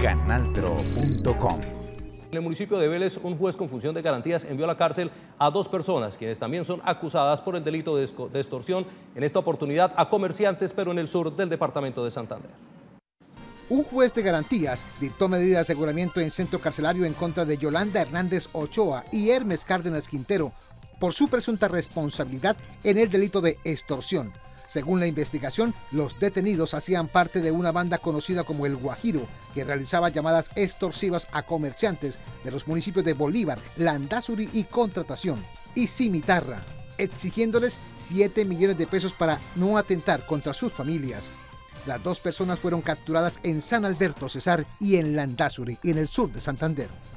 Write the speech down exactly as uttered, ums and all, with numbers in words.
canaltro punto com. En el municipio de Vélez, un juez con función de garantías envió a la cárcel a dos personas, quienes también son acusadas por el delito de extorsión, en esta oportunidad a comerciantes, pero en el sur del departamento de Santander. Un juez de garantías dictó medida de aseguramiento en centro carcelario en contra de Yolanda Hernández Ochoa y Hermes Cárdenas Quintero por su presunta responsabilidad en el delito de extorsión. Según la investigación, los detenidos hacían parte de una banda conocida como El Guajiro, que realizaba llamadas extorsivas a comerciantes de los municipios de Bolívar, Landazuri y Contratación, y Cimitarra, exigiéndoles siete millones de pesos para no atentar contra sus familias. Las dos personas fueron capturadas en San Alberto Cesar y en Landazuri, en el sur de Santander.